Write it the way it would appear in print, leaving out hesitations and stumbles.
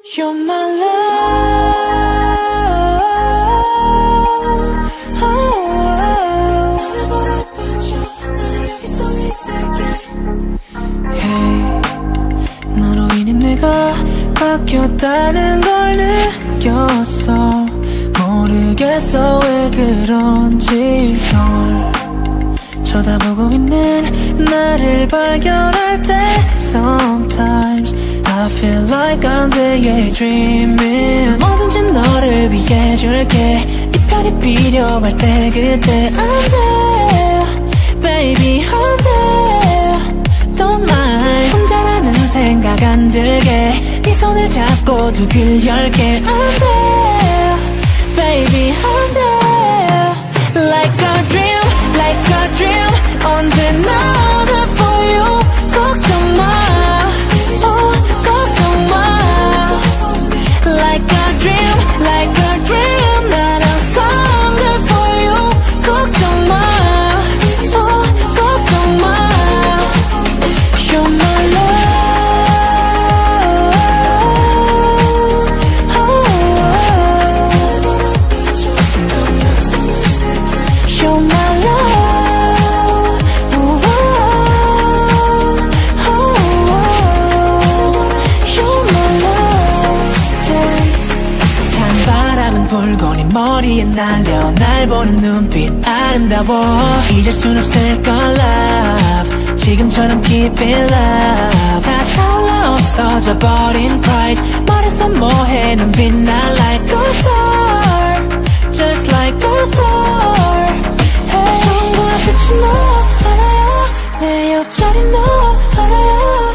You're my love. 나를 바라봐줘. 나 여기서 있을게. Hey, 너로 인해 내가 바뀌었다는 걸 느꼈어. 모르겠어 왜 그런지. 널 쳐다보고 있는 나를 발견할 때 Sometimes I feel like I'm daydreaming. 뭐든지 너를 위해 줄게. 네 편이 필요할 때 그때 I'm there Baby I'm there Don't mind 혼자라는 생각 안 들게. 네 손을 잡고 두 귀를 열게. I'm there Baby I'm there Like a dream Like a dream 언제나 there for you. 걱정 마 걱정 마 Like a dream Like a dream 난 항상 there for you. 걱정 마 걱정 마 You're my love. You're my 불고 네 머리에 날려 날 보는 눈빛 아름다워. 잊을 순 없을 걸 love. 지금처럼 keep it love. 다 타올라 없어져 버린 pride. 머리서 뭐해 넌 빛나 like a star. Just like a star. Hey. 처음과 끝이 너 하나야. 내 옆자리 너 하나야.